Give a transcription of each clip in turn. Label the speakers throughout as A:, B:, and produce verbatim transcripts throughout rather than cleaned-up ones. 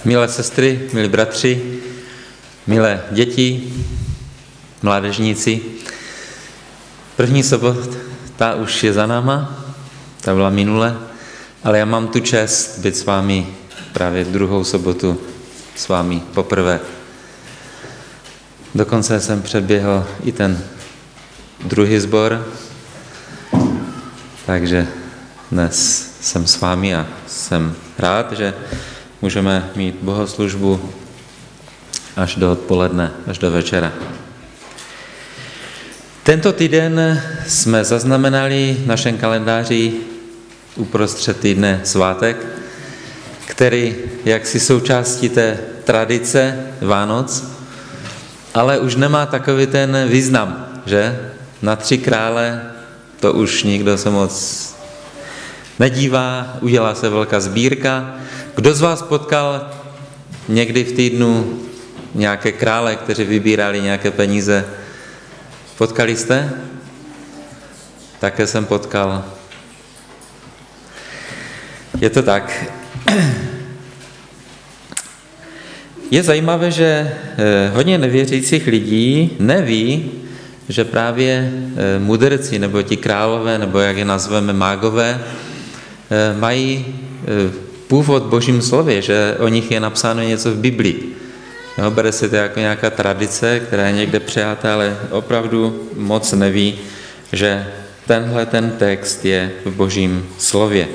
A: Milé sestry, milí bratři, milé děti, mládežníci, první sobota už je za náma, ta byla minule, ale já mám tu čest být s vámi právě druhou sobotu, s vámi poprvé. Dokonce jsem předběhl i ten druhý sbor, takže dnes jsem s vámi a jsem rád, že můžeme mít bohoslužbu až do odpoledne, až do večera. Tento týden jsme zaznamenali v našem kalendáři uprostřed týdne svátek, který jaksi součástí té tradice Vánoc, ale už nemá takový ten význam, že? Na tři krále to už nikdo se moc nedívá, udělá se velká sbírka. Kdo z vás potkal někdy v týdnu nějaké krále, kteří vybírali nějaké peníze? Potkali jste? Také jsem potkal. Je to tak. Je zajímavé, že hodně nevěřících lidí neví, že právě mudrci, nebo ti králové, nebo jak je nazveme mágové, mají původ v Božím slově, že o nich je napsáno něco v Biblii. No, bere se to jako nějaká tradice, která je někde přijata, ale opravdu moc neví, že tenhle ten text je v Božím slově.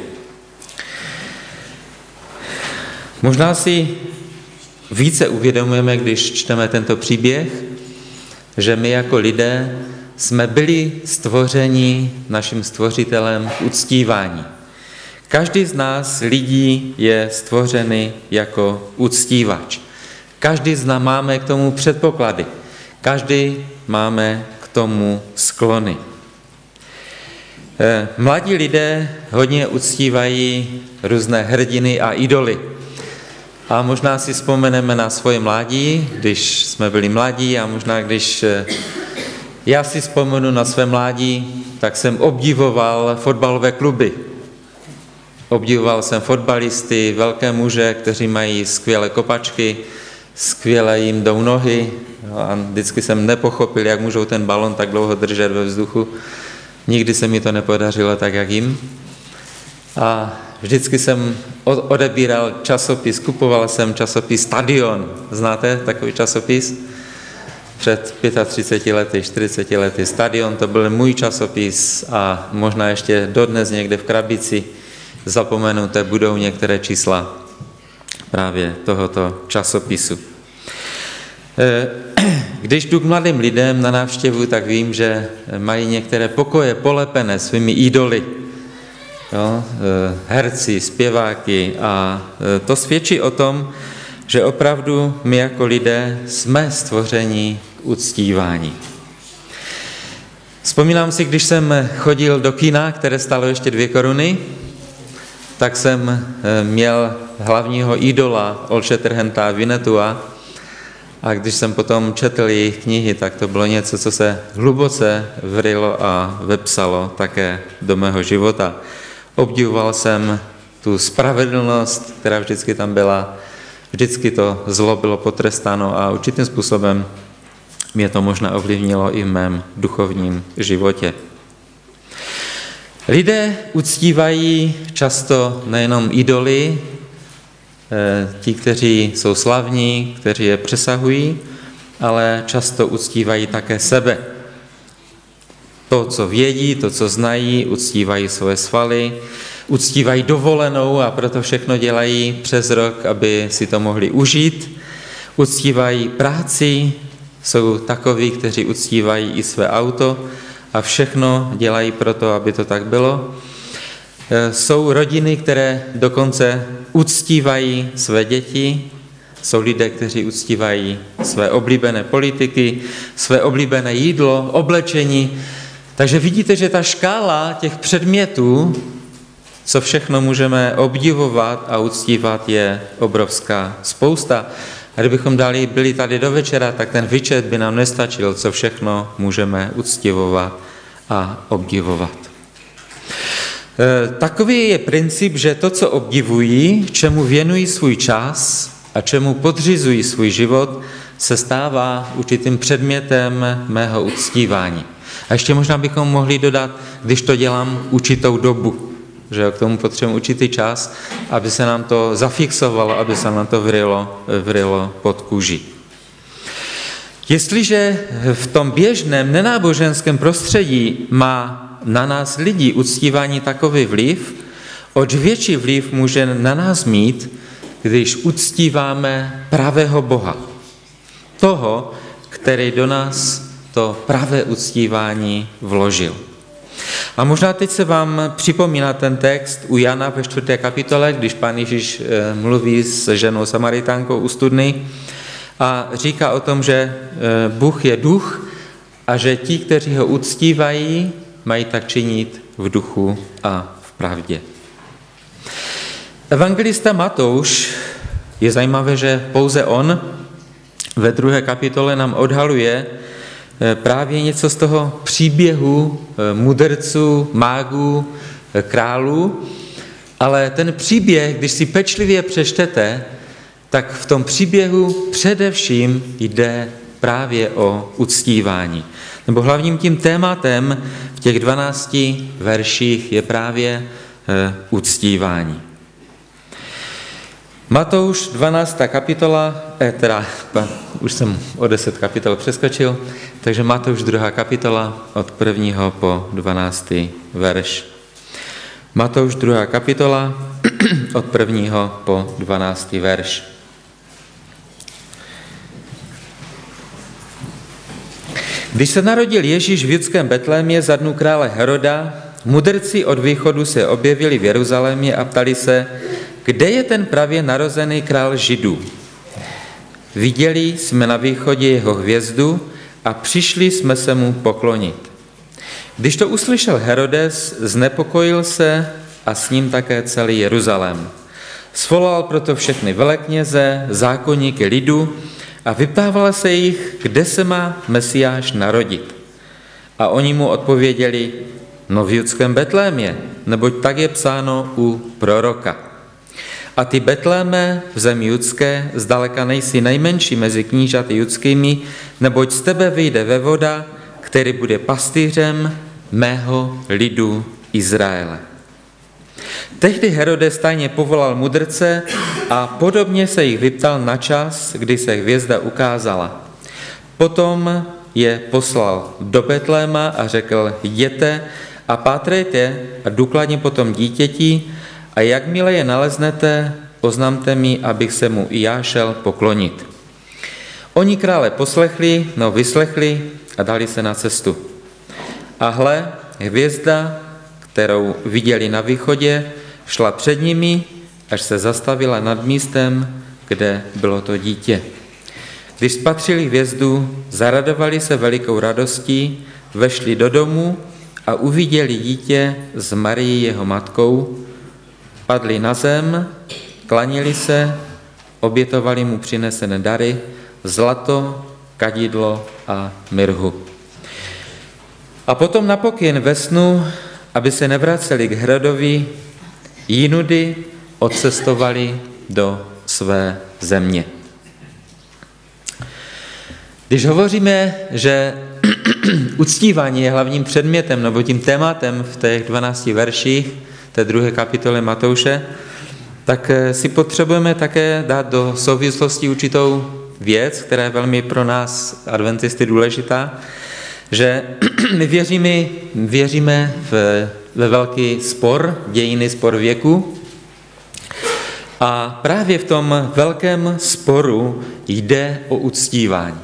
A: Možná si více uvědomujeme, když čteme tento příběh, že my jako lidé jsme byli stvořeni naším stvořitelem k uctívání. Každý z nás lidí je stvořený jako uctívač. Každý z nás máme k tomu předpoklady. Každý máme k tomu sklony. Mladí lidé hodně uctívají různé hrdiny a idoly. A možná si vzpomeneme na svoje mládí, když jsme byli mladí, a možná když já si vzpomenu na své mládí, tak jsem obdivoval fotbalové kluby. Obdivoval jsem fotbalisty, velké muže, kteří mají skvělé kopačky, skvěle jim jdou nohy. A vždycky jsem nepochopil, jak můžou ten balon tak dlouho držet ve vzduchu. Nikdy se mi to nepodařilo tak, jak jim. A vždycky jsem odebíral časopis, kupoval jsem časopis Stadion. Znáte takový časopis? Před třiceti pěti lety, čtyřiceti lety. Stadion, to byl můj časopis a možná ještě dodnes někde v krabici zapomenuté budou některé čísla právě tohoto časopisu. Když jdu k mladým lidem na návštěvu, tak vím, že mají některé pokoje polepené svými idoly. Jo, herci, zpěváky, a to svědčí o tom, že opravdu my jako lidé jsme stvořeni k uctívání. Vzpomínám si, když jsem chodil do kina, které stálo ještě dvě koruny, tak jsem měl hlavního idola Old Shatterhanda Winnetua, a když jsem potom četl jejich knihy, tak to bylo něco, co se hluboce vrylo a vepsalo také do mého života. Obdivoval jsem tu spravedlnost, která vždycky tam byla, vždycky to zlo bylo potrestáno a určitým způsobem mě to možná ovlivnilo i v mém duchovním životě. Lidé uctívají často nejenom idoly, ti, kteří jsou slavní, kteří je přesahují, ale často uctívají také sebe. To, co vědí, to, co znají, uctívají svoje svaly, uctívají dovolenou a proto všechno dělají přes rok, aby si to mohli užít. Uctívají práci, jsou takoví, kteří uctívají i své auto a všechno dělají proto, aby to tak bylo. Jsou rodiny, které dokonce uctívají své děti, jsou lidé, kteří uctívají své oblíbené politiky, své oblíbené jídlo, oblečení. Takže vidíte, že ta škála těch předmětů, co všechno můžeme obdivovat a uctívat, je obrovská spousta. A kdybychom dali, byli tady do večera, tak ten výčet by nám nestačil, co všechno můžeme uctivovat a obdivovat. Takový je princip, že to, co obdivují, čemu věnují svůj čas a čemu podřizují svůj život, se stává určitým předmětem mého uctívání. A ještě možná bychom mohli dodat, když to dělám určitou dobu, že k tomu potřebujeme určitý čas, aby se nám to zafixovalo, aby se nám to vrylo, vrylo pod kůži. Jestliže v tom běžném nenáboženském prostředí má na nás lidí uctívání takový vliv, oč větší vliv může na nás mít, když uctíváme pravého Boha. Toho, který do nás to pravé uctívání vložil. A možná teď se vám připomíná ten text u Jana ve čtvrté kapitole, když Pán Ježíš mluví s ženou Samaritánkou u studny a říká o tom, že Bůh je duch a že ti, kteří ho uctívají, mají tak činit v duchu a v pravdě. Evangelista Matouš, je zajímavé, že pouze on ve druhé kapitole nám odhaluje právě něco z toho příběhu mudrců, mágů, králů, ale ten příběh, když si pečlivě přečtete, tak v tom příběhu především jde právě o uctívání. Nebo hlavním tím tématem v těch dvanácti verších je právě uctívání. Matouš dvanáctá kapitola, eh, teda, už jsem o deset kapitol přeskočil, takže Matouš druhá kapitola od prvního po dvanáctý verš. Matouš druhá kapitola od prvního po dvanáctý verš. Když se narodil Ježíš v judském Betlémě za dnů krále Heroda, mudrci od východu se objevili v Jeruzalémě a ptali se, kde je ten pravě narozený král Židů? Viděli jsme na východě jeho hvězdu a přišli jsme se mu poklonit. Když to uslyšel Herodes, znepokojil se a s ním také celý Jeruzalém. Svolal proto všechny velekněze, zákonníky lidu a vyptával se jich, kde se má Mesiáš narodit. A oni mu odpověděli, no v judském Betlémě, neboť tak je psáno u proroka. A ty Betléme v zemi judské, zdaleka nejsi nejmenší mezi knížaty judskými, neboť z tebe vyjde vévoda, který bude pastýřem mého lidu Izraele. Tehdy Herodes tajně povolal mudrce a podobně se jich vyptal na čas, kdy se hvězda ukázala. Potom je poslal do Betléma a řekl, jděte a pátrejte a důkladně potom dítěti, a jakmile je naleznete, oznamte mi, abych se mu i já šel poklonit. Oni krále poslechli, no vyslechli a dali se na cestu. A hle, hvězda, kterou viděli na východě, šla před nimi, až se zastavila nad místem, kde bylo to dítě. Když spatřili hvězdu, zaradovali se velikou radostí, vešli do domu a uviděli dítě s Marií jeho matkou, padli na zem, klanili se, obětovali mu přinesené dary, zlato, kadidlo a mirhu. A potom na pokyn ve snu, aby se nevraceli k Herodovi, jinudy odcestovali do své země. Když hovoříme, že uctívání je hlavním předmětem nebo tím tématem v těch dvanácti verších té druhé kapitoly Matouše, tak si potřebujeme také dát do souvislosti určitou věc, která je velmi pro nás adventisty důležitá, že my věříme, věříme v, ve velký spor, dějiny spor věku, a právě v tom velkém sporu jde o uctívání.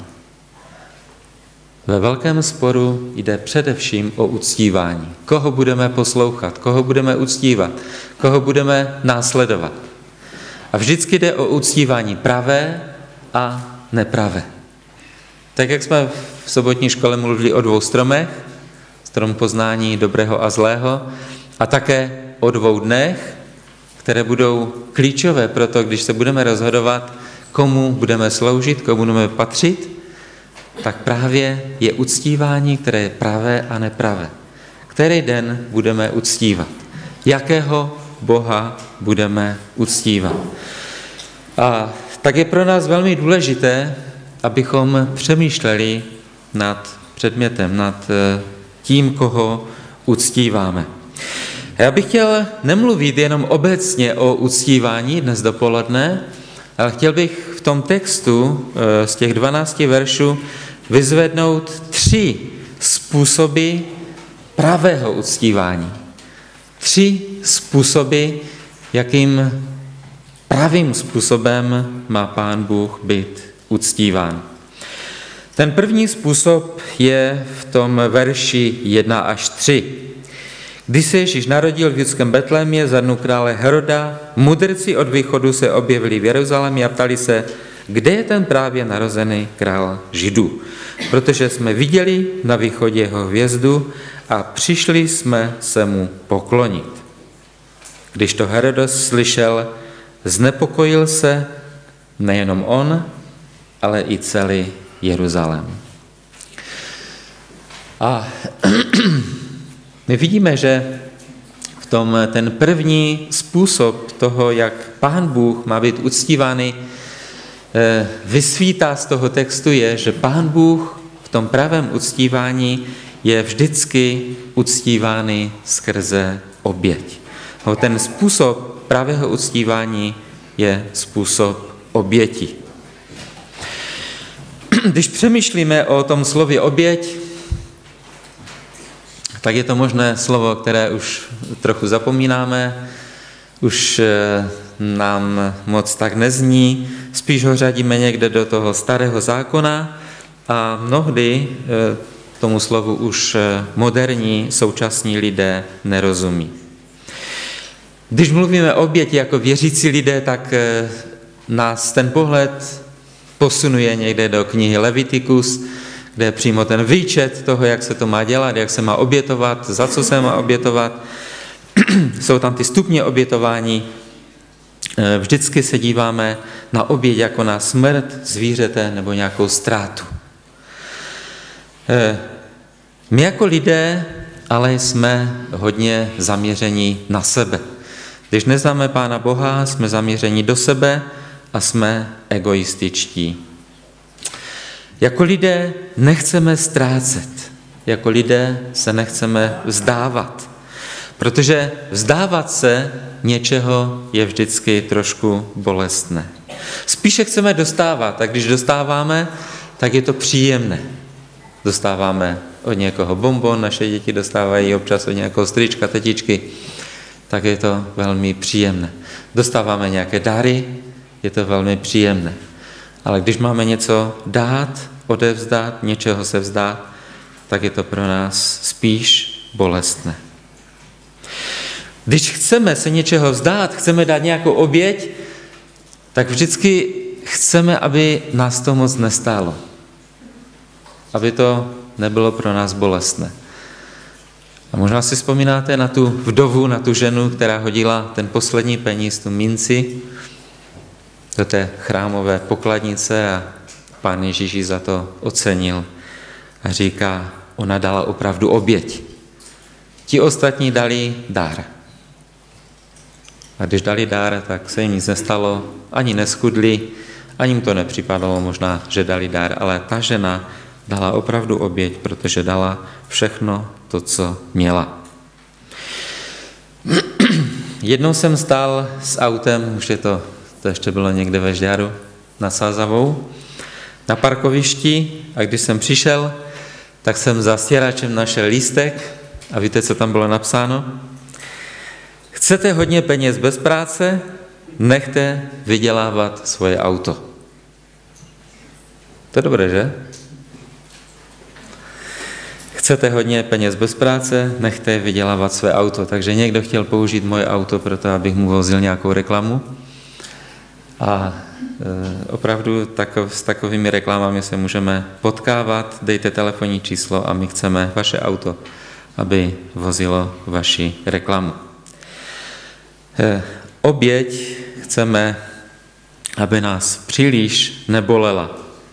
A: Ve velkém sporu jde především o uctívání. Koho budeme poslouchat, koho budeme uctívat, koho budeme následovat. A vždycky jde o uctívání pravé a nepravé. Tak jak jsme v sobotní škole mluvili o dvou stromech, strom poznání dobrého a zlého, a také o dvou dnech, které budou klíčové pro to, když se budeme rozhodovat, komu budeme sloužit, komu budeme patřit, tak právě je uctívání, které je pravé a nepravé. Který den budeme uctívat? Jakého Boha budeme uctívat? A tak je pro nás velmi důležité, abychom přemýšleli nad předmětem, nad tím, koho uctíváme. Já bych chtěl nemluvit jenom obecně o uctívání dnes dopoledne, ale chtěl bych v tom textu z těch dvanácti veršů vyzvednout tři způsoby pravého uctívání. Tři způsoby, jakým pravým způsobem má Pán Bůh být uctíván. Ten první způsob je v tom verši jedna až tři. Když se Ježíš narodil v judském Betlémě za dnů krále Heroda, mudrci od východu se objevili v Jeruzalémě a ptali se, kde je ten právě narozený král Židů. Protože jsme viděli na východě jeho hvězdu a přišli jsme se mu poklonit. Když to Herodes slyšel, znepokojil se nejenom on, ale i celý Jeruzalém. A my vidíme, že v tom ten první způsob toho, jak Pán Bůh má být uctívaný, vysvítá z toho textu je, že Pán Bůh v tom pravém uctívání je vždycky uctívány skrze oběť. Ten způsob pravého uctívání je způsob oběti. Když přemýšlíme o tom slově oběť, tak je to možné slovo, které už trochu zapomínáme, už nám moc tak nezní, spíš ho řadíme někde do toho starého zákona a mnohdy tomu slovu už moderní současní lidé nerozumí. Když mluvíme o oběti jako věřící lidé, tak nás ten pohled posunuje někde do knihy Levitikus, kde je přímo ten výčet toho, jak se to má dělat, jak se má obětovat, za co se má obětovat. Jsou tam ty stupně obětování. Vždycky se díváme na oběť jako na smrt zvířete nebo nějakou ztrátu. My jako lidé ale jsme hodně zaměření na sebe. Když neznáme Pána Boha, jsme zaměření do sebe a jsme egoističtí. Jako lidé nechceme ztrácet, jako lidé se nechceme vzdávat, protože vzdávat se něčeho je vždycky trošku bolestné. Spíše chceme dostávat a když dostáváme, tak je to příjemné. Dostáváme od někoho bonbon, naše děti dostávají občas od nějakého strýčka, tetičky, tak je to velmi příjemné. Dostáváme nějaké dary, je to velmi příjemné. Ale když máme něco dát, odevzdat, něčeho se vzdát, tak je to pro nás spíš bolestné. Když chceme se něčeho vzdát, chceme dát nějakou oběť, tak vždycky chceme, aby nás to moc nestálo. Aby to nebylo pro nás bolestné. A možná si vzpomínáte na tu vdovu, na tu ženu, která hodila ten poslední peníz, tu minci, do té chrámové pokladnice a Pán Ježíš ji za to ocenil a říká, ona dala opravdu oběť. Ti ostatní dali dár. A když dali dár, tak se jim nic nestalo, ani neschudli, ani jim to nepřipadalo možná, že dali dár, ale ta žena dala opravdu oběť, protože dala všechno to, co měla. Jednou jsem stál s autem, už je to, to ještě bylo někde ve Žďáru, nad Sázavou, na parkovišti a když jsem přišel, tak jsem za stěračem našel lístek a víte, co tam bylo napsáno? Chcete hodně peněz bez práce? Nechte vydělávat svoje auto. To je dobré, že? Chcete hodně peněz bez práce? Nechte vydělávat své auto. Takže někdo chtěl použít moje auto proto, abych mu vozil nějakou reklamu. A e, opravdu takov, s takovými reklamami se můžeme potkávat. Dejte telefonní číslo a my chceme vaše auto, aby vozilo vaši reklamu. E, oběť chceme, aby nás příliš nebolela.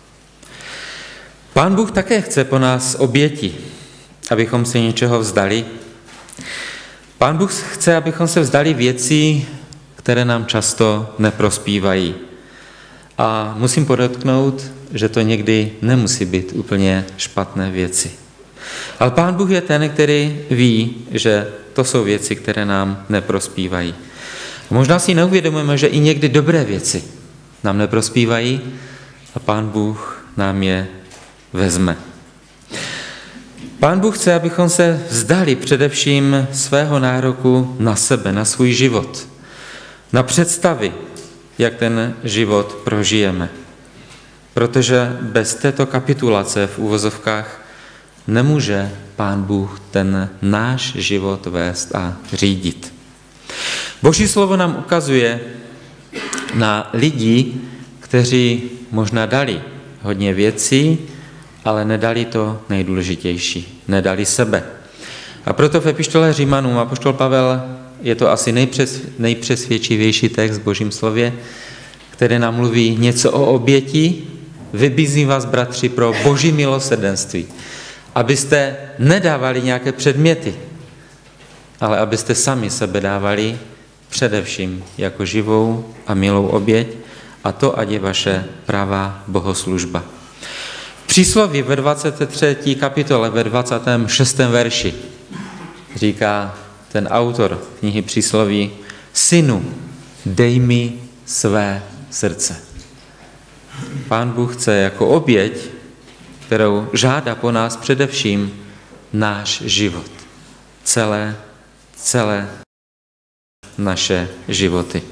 A: Pán Bůh také chce po nás oběti, abychom se něčeho vzdali. Pán Bůh chce, abychom se vzdali věcí, které nám často neprospívají. A musím podotknout, že to někdy nemusí být úplně špatné věci. Ale Pán Bůh je ten, který ví, že to jsou věci, které nám neprospívají. A možná si neuvědomujeme, že i někdy dobré věci nám neprospívají a Pán Bůh nám je vezme. Pán Bůh chce, abychom se vzdali především svého nároku na sebe, na svůj život, na představy, jak ten život prožijeme. Protože bez této kapitulace v uvozovkách nemůže Pán Bůh ten náš život vést a řídit. Boží slovo nám ukazuje na lidi, kteří možná dali hodně věcí, ale nedali to nejdůležitější, nedali sebe. A proto v epištole Římanům apoštol Pavel, je to asi nejpřes, nejpřesvědčivější text v Božím slově, který nám mluví něco o oběti, vybízím vás, bratři, pro Boží milosrdenství, abyste nedávali nějaké předměty, ale abyste sami sebe dávali především jako živou a milou oběť, a to ať je vaše pravá bohoslužba. V přísloví ve dvacáté třetí kapitole, ve dvacátém šestém verši říká ten autor knihy Přísloví: Synu, dej mi své srdce. Pán Bůh chce jako oběť, kterou žádá po nás především náš život. Celé, celé naše životy.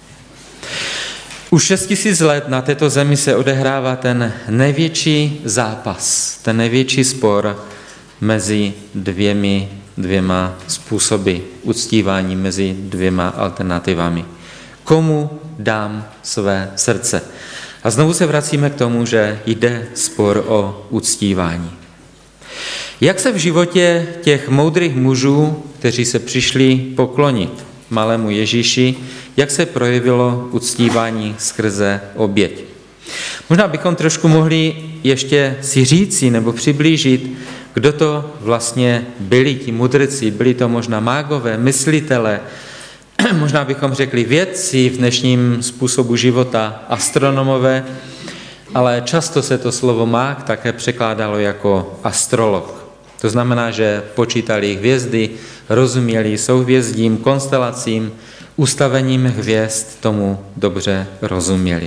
A: Už šest tisíc let na této zemi se odehrává ten největší zápas, ten největší spor mezi dvěmi, dvěma způsoby uctívání, mezi dvěma alternativami. Komu dám své srdce? A znovu se vracíme k tomu, že jde spor o uctívání. Jak se v životě těch moudrých mužů, kteří se přišli poklonit malému Ježíši, jak se projevilo uctívání skrze oběť? Možná bychom trošku mohli ještě si říci nebo přiblížit, kdo to vlastně byli ti mudrci. Byli to možná mágové, myslitele, možná bychom řekli vědci v dnešním způsobu života, astronomové, ale často se to slovo mág také překládalo jako astrolog. To znamená, že počítali hvězdy, rozuměli souhvězdím, konstelacím, ustavením hvězd, tomu dobře rozuměli.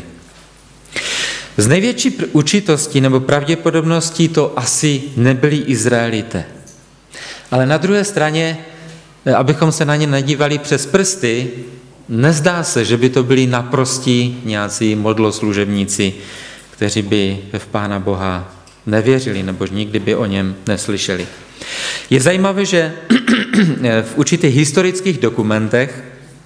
A: Z největší určitosti nebo pravděpodobností to asi nebyli Izraelité. Ale na druhé straně, abychom se na ně nedívali přes prsty, nezdá se, že by to byli naprostí nějací modloslužebníci, kteří by v Pána Boha nevěřili nebo nikdy by o něm neslyšeli. Je zajímavé, že v určitých historických dokumentech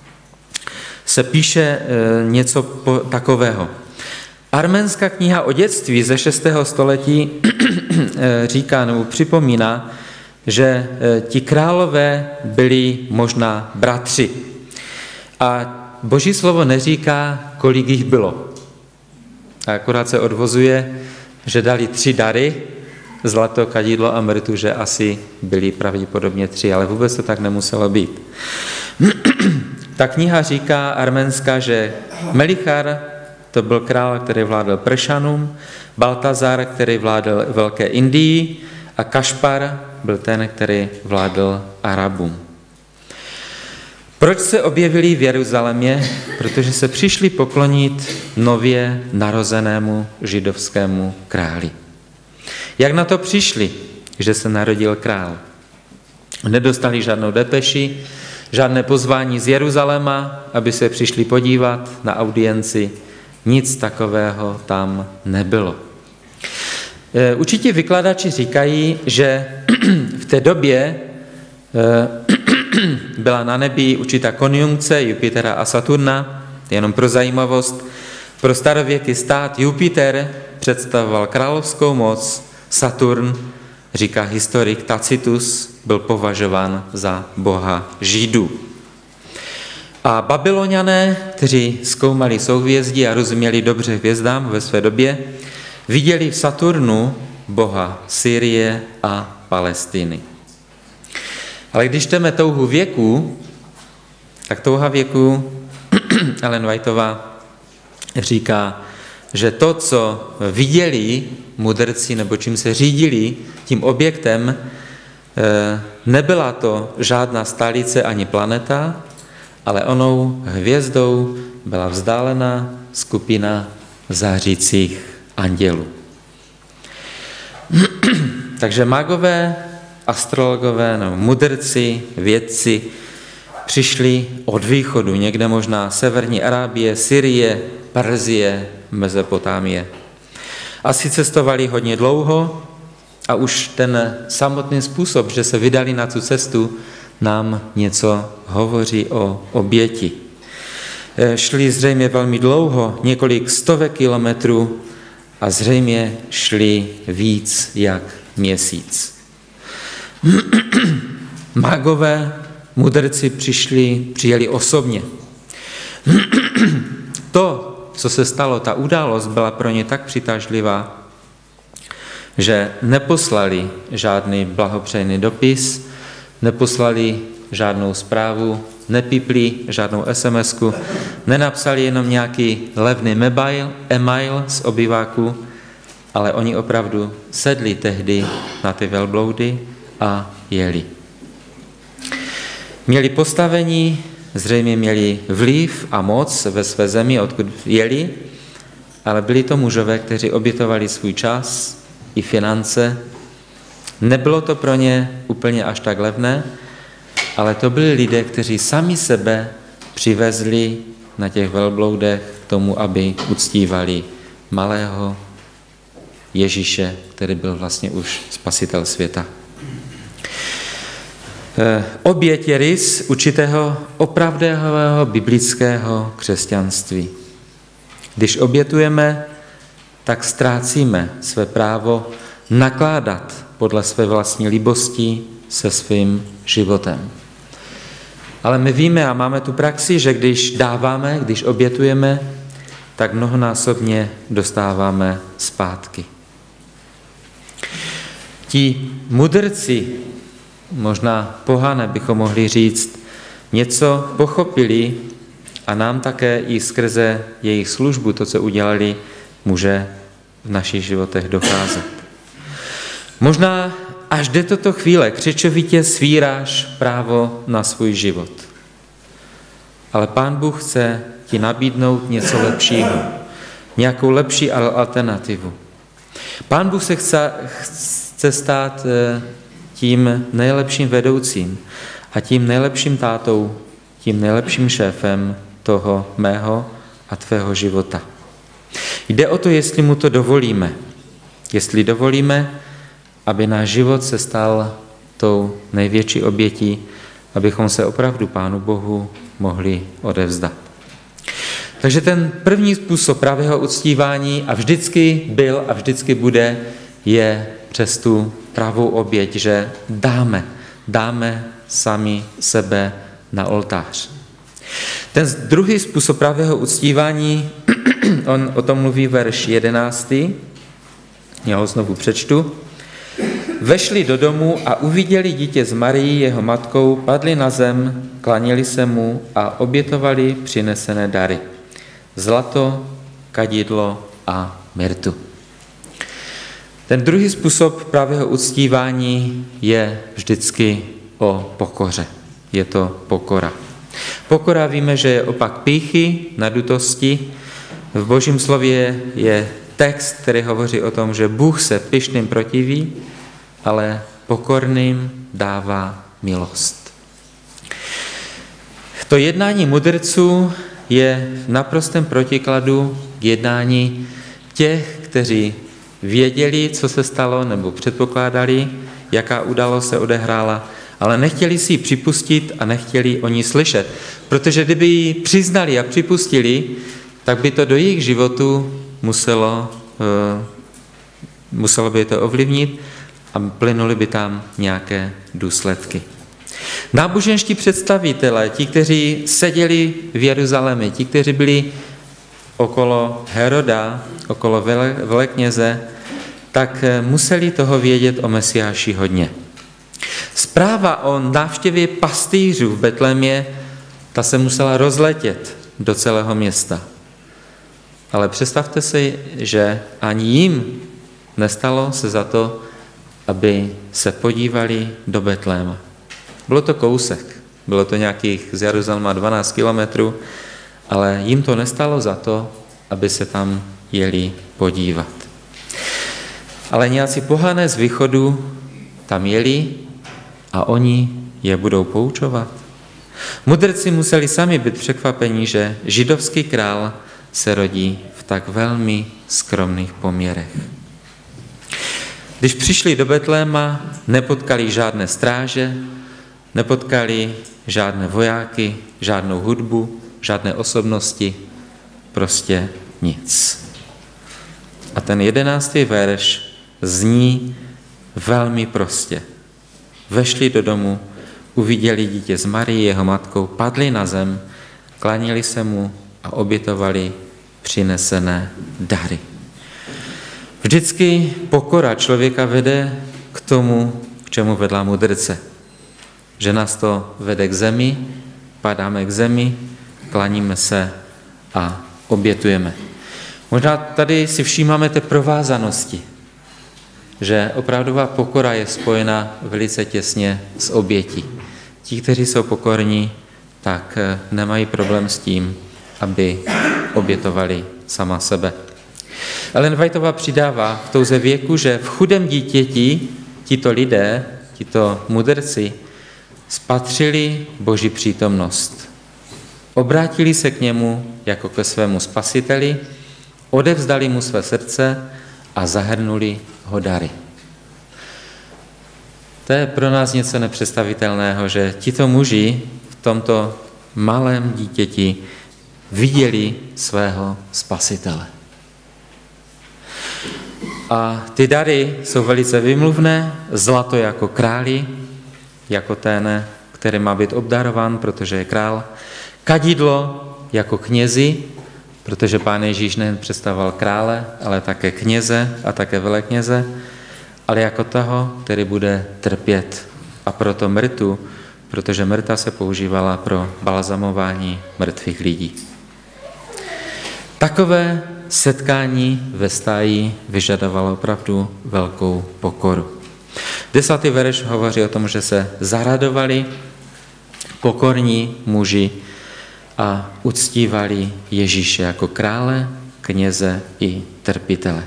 A: se píše něco takového. Arménská kniha o dětství ze šestého století říká nebo připomíná, že ti králové byli možná bratři. A Boží slovo neříká, kolik jich bylo. A akorát se odvozuje, že dali tři dary, zlato, kadidlo a mrtu, že asi byli pravděpodobně tři, ale vůbec to tak nemuselo být. Ta kniha říká arménská, že Melichar to byl král, který vládl Peršanům, Baltazar, který vládl Velké Indii a Kašpar byl ten, který vládl Arabům. Proč se objevili v Jeruzalémě? Protože se přišli poklonit nově narozenému židovskému králi. Jak na to přišli, že se narodil král? Nedostali žádnou depeši, žádné pozvání z Jeruzaléma, aby se přišli podívat na audienci. Nic takového tam nebylo. Určitě vykladači říkají, že v té době byla na nebi určitá konjunkce Jupitera a Saturna, jenom pro zajímavost. Pro starověký stát Jupiter představoval královskou moc, Saturn, říká historik Tacitus, byl považován za boha Židů. A Babyloniané, kteří zkoumali souhvězdí a rozuměli dobře hvězdám ve své době, viděli v Saturnu boha Sýrie a Palestiny. Ale když čteme touhu věku, tak touha věku Ellen Whiteová říká, že to, co viděli mudrci nebo čím se řídili, tím objektem, nebyla to žádná stálice ani planeta, ale onou hvězdou byla vzdálená skupina zářících andělů. Takže magové, astrologové, no, mudrci, vědci přišli od východu, někde možná severní Arábie, Syrie, Perzie, Mezopotámie. Asi cestovali hodně dlouho a už ten samotný způsob, že se vydali na tu cestu, nám něco hovoří o oběti. Šli zřejmě velmi dlouho, několik stovek kilometrů a zřejmě šli víc jak měsíc. Magové, mudrci přišli, přijeli osobně. To, co se stalo, ta událost byla pro ně tak přitažlivá, že neposlali žádný blahopřejný dopis, neposlali žádnou zprávu, nepípli žádnou SMSku, nenapsali jenom nějaký levný e-mail, e-mail z obyváku, ale oni opravdu sedli tehdy na ty velbloudy a jeli. Měli postavení, zřejmě měli vliv a moc ve své zemi, odkud jeli, ale byli to mužové, kteří obětovali svůj čas i finance. Nebylo to pro ně úplně až tak levné, ale to byli lidé, kteří sami sebe přivezli na těch velbloudech k tomu, aby uctívali malého Ježíše, který byl vlastně už spasitel světa. Oběť je rys určitého opravdového biblického křesťanství. Když obětujeme, tak ztrácíme své právo nakládat podle své vlastní libosti se svým životem. Ale my víme a máme tu praxi, že když dáváme, když obětujeme, tak mnohonásobně dostáváme zpátky. Ti mudrci, možná pohané bychom mohli říct, něco pochopili a nám také i skrze jejich službu, to, co udělali, může v našich životech docházet. Možná až do této chvíle křečovitě svíráš právo na svůj život. Ale Pán Bůh chce ti nabídnout něco lepšího, nějakou lepší alternativu. Pán Bůh se chce, chce stát tím nejlepším vedoucím a tím nejlepším tátou, tím nejlepším šéfem toho mého a tvého života. Jde o to, jestli mu to dovolíme. Jestli dovolíme, aby náš život se stal tou největší obětí, abychom se opravdu Pánu Bohu mohli odevzdat. Takže ten první způsob pravého uctívání a vždycky byl a vždycky bude, je přes tu pravou oběť, že dáme, dáme sami sebe na oltář. Ten druhý způsob pravého uctívání, on o tom mluví verš jedenáctý, já ho znovu přečtu. Vešli do domu a uviděli dítě s Marií, jeho matkou, padli na zem, klanili se mu a obětovali přinesené dary. Zlato, kadidlo a myrtu. Ten druhý způsob pravého uctívání je vždycky o pokoře. Je to pokora. Pokora víme, že je opak pýchy, nadutosti. V Božím slově je text, který hovoří o tom, že Bůh se pyšným protiví, ale pokorným dává milost. To jednání mudrců je v naprostém protikladu k jednání těch, kteří věděli, co se stalo, nebo předpokládali, jaká událost se odehrála, ale nechtěli si ji připustit a nechtěli o ní slyšet. Protože kdyby ji přiznali a připustili, tak by to do jejich životu muselo, uh, muselo by to ovlivnit a plynuly by tam nějaké důsledky. Náboženští představitelé, ti, kteří seděli v Jeruzalémě, ti, kteří byli okolo Heroda, okolo velekněze, tak museli toho vědět o Mesiáši hodně. Zpráva o návštěvě pastýřů v Betlémě, ta se musela rozletět do celého města. Ale představte si, že ani jim nestalo se za to, aby se podívali do Betléma. Bylo to kousek, bylo to nějakých z Jeruzaléma dvanáct kilometrů, ale jim to nestalo za to, aby se tam jeli podívat. Ale nějací pohané z východu tam jeli a oni je budou poučovat. Mudrci museli sami být překvapeni, že židovský král se rodí v tak velmi skromných poměrech. Když přišli do Betléma, nepotkali žádné stráže, nepotkali žádné vojáky, žádnou hudbu, žádné osobnosti, prostě nic. A ten jedenáctý verš zní velmi prostě. Vešli do domu, uviděli dítě s Marií, jeho matkou, padli na zem, klanili se mu a obětovali přinesené dary. Vždycky pokora člověka vede k tomu, k čemu vedla mudrce. Že nás to vede k zemi, padáme k zemi, klaníme se a obětujeme. Možná tady si všímáme té provázanosti, že opravdová pokora je spojena velice těsně s obětí. Ti, kteří jsou pokorní, tak nemají problém s tím, aby obětovali sama sebe. Ellen Whiteová přidává v touze věku, že v chudém dítěti tito lidé, tito mudrci, spatřili Boží přítomnost. Obrátili se k němu jako ke svému spasiteli, odevzdali mu své srdce a zahrnuli ho dary. To je pro nás něco nepředstavitelného, že tito muži v tomto malém dítěti viděli svého spasitele. A ty dary jsou velice vymluvné, zlato jako králi, jako ten, který má být obdarován, protože je král, kadidlo jako knězi, protože Pán Ježíš nejen představoval krále, ale také kněze a také velekněze, ale jako toho, který bude trpět. A proto mrtu, protože mrta se používala pro balzamování mrtvých lidí. Takové setkání ve stáji vyžadovalo opravdu velkou pokoru. Desátý verš hovoří o tom, že se zaradovali pokorní muži a uctívali Ježíše jako krále, kněze i trpitele.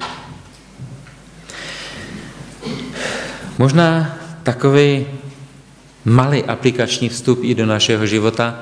A: Možná takový malý aplikační vstup i do našeho života,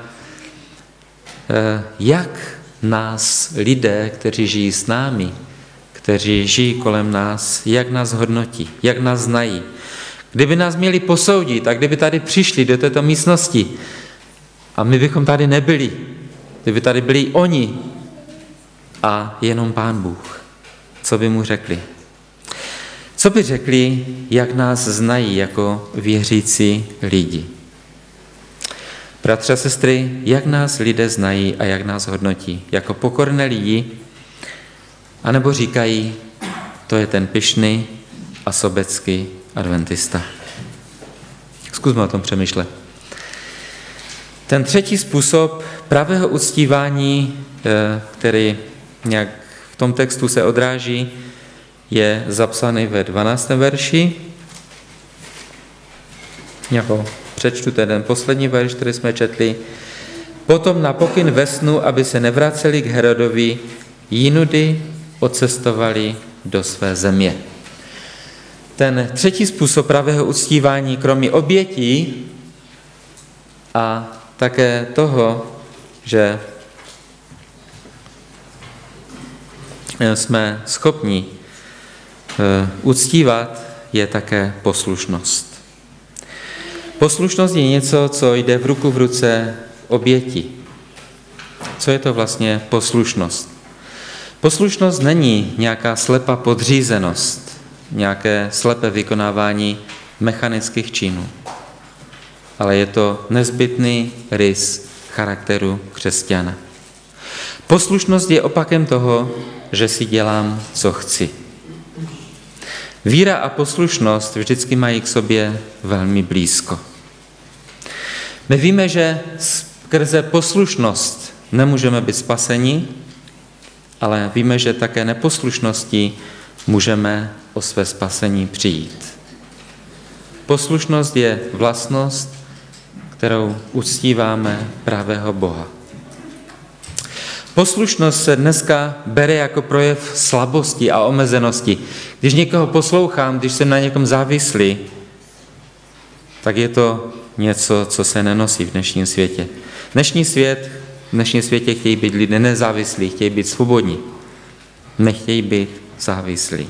A: jak nás lidé, kteří žijí s námi, kteří žijí kolem nás, jak nás hodnotí, jak nás znají. Kdyby nás měli posoudit a kdyby tady přišli do této místnosti a my bychom tady nebyli, kdyby tady byli oni a jenom Pán Bůh, co by mu řekli? Co by řekli, jak nás znají jako věřící lidi? Bratři a sestry, jak nás lidé znají a jak nás hodnotí? Jako pokorné lidi? A nebo říkají, to je ten pyšný a sobecký adventista. Zkusme o tom přemýšlet. Ten třetí způsob pravého uctívání, který nějak v tom textu se odráží, je zapsaný ve dvanáctém verši. Jako přečtu ten poslední verš, který jsme četli. Potom na pokyn ve snu, aby se nevraceli k Herodovi, jinudy odcestovali do své země. Ten třetí způsob pravého uctívání, kromě obětí a také toho, že jsme schopni uctívat, je také poslušnost. Poslušnost je něco, co jde v ruku v ruce oběti. Co je to vlastně poslušnost? Poslušnost není nějaká slepá podřízenost, nějaké slepé vykonávání mechanických činů, ale je to nezbytný rys charakteru křesťana. Poslušnost je opakem toho, že si dělám, co chci. Víra a poslušnost vždycky mají k sobě velmi blízko. My víme, že skrze poslušnost nemůžeme být spaseni, ale víme, že také neposlušností můžeme o své spasení přijít. Poslušnost je vlastnost, kterou uctíváme pravého Boha. Poslušnost se dneska bere jako projev slabosti a omezenosti. Když někoho poslouchám, když jsem na někom závislý, tak je to něco, co se nenosí v dnešním světě. Dnešní svět, v dnešním světě chtějí být lidé nezávislí, chtějí být svobodní. Nechtějí být závislí.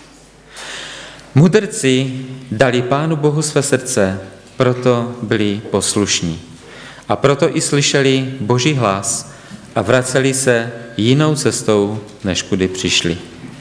A: Mudrci dali Pánu Bohu své srdce, proto byli poslušní. A proto i slyšeli Boží hlas a vraceli se jinou cestou, než kudy přišli.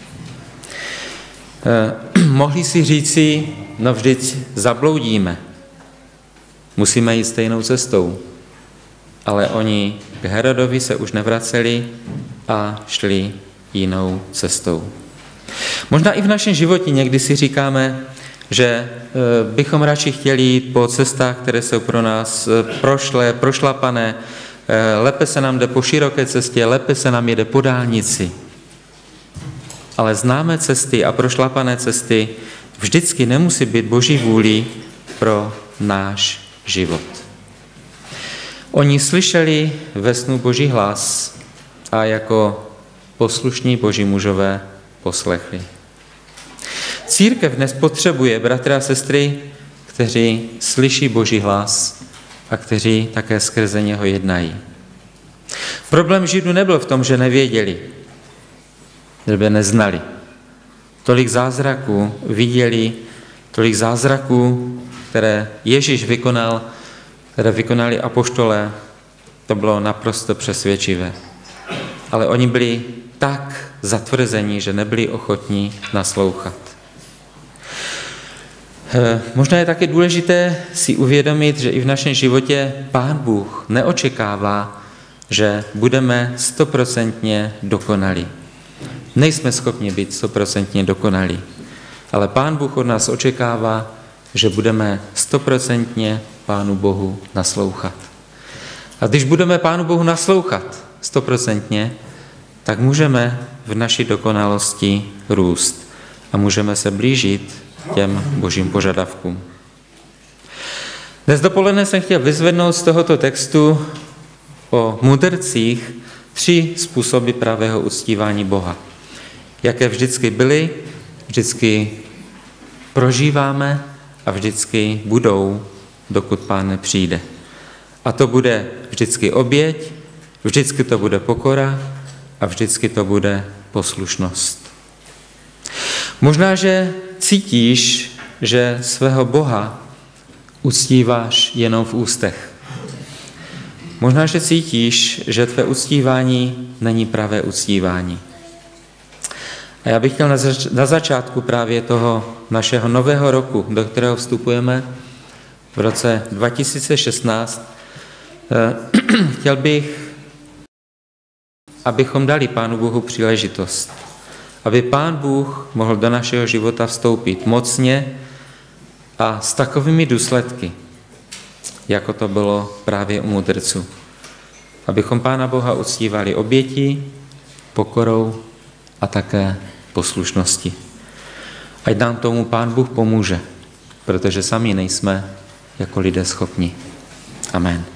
A: Eh, mohli si říci, no vždyť zabloudíme, musíme jít stejnou cestou. Ale oni k Herodovi se už nevraceli a šli jinou cestou. Možná i v našem životě někdy si říkáme, že bychom radši chtěli jít po cestách, které jsou pro nás prošlé, prošlapané, lépe se nám jde po široké cestě, lépe se nám jede po dálnici. Ale známé cesty a prošlapané cesty vždycky nemusí být Boží vůlí pro náš život. Oni slyšeli ve snu Boží hlas a jako poslušní Boží mužové poslechli. Církev dnes potřebuje bratra a sestry, kteří slyší Boží hlas a kteří také skrze něho jednají. Problém Židů nebyl v tom, že nevěděli, že by neznali. Tolik zázraků viděli, tolik zázraků, které Ježíš vykonal, které vykonali apoštolé, to bylo naprosto přesvědčivé. Ale oni byli tak zatvrzení, že nebyli ochotní naslouchat. Možná je také důležité si uvědomit, že i v našem životě Pán Bůh neočekává, že budeme stoprocentně dokonalí. Nejsme schopni být stoprocentně dokonalí, ale Pán Bůh od nás očekává, že budeme stoprocentně Pánu Bohu naslouchat. A když budeme Pánu Bohu naslouchat stoprocentně, tak můžeme v naší dokonalosti růst a můžeme se blížit těm Božím požadavkům. Dnes dopoledne jsem chtěl vyzvednout z tohoto textu o mudrcích tři způsoby pravého uctívání Boha. Jaké vždycky byly, vždycky prožíváme a vždycky budou, dokud Pán nepřijde. A to bude vždycky oběť, vždycky to bude pokora a vždycky to bude poslušnost. Možná, že cítíš, že svého Boha uctíváš jenom v ústech. Možná, že cítíš, že tvé uctívání není pravé uctívání. A já bych chtěl na, zač- na začátku právě toho našeho nového roku, do kterého vstupujeme v roce dva tisíce šestnáct, eh, chtěl bych, abychom dali Pánu Bohu příležitost, aby Pán Bůh mohl do našeho života vstoupit mocně a s takovými důsledky, jako to bylo právě u mudrců. Abychom Pána Boha uctívali obětí, pokorou a také poslušnosti. Ať nám tomu Pán Bůh pomůže, protože sami nejsme jako lidé schopni. Amen.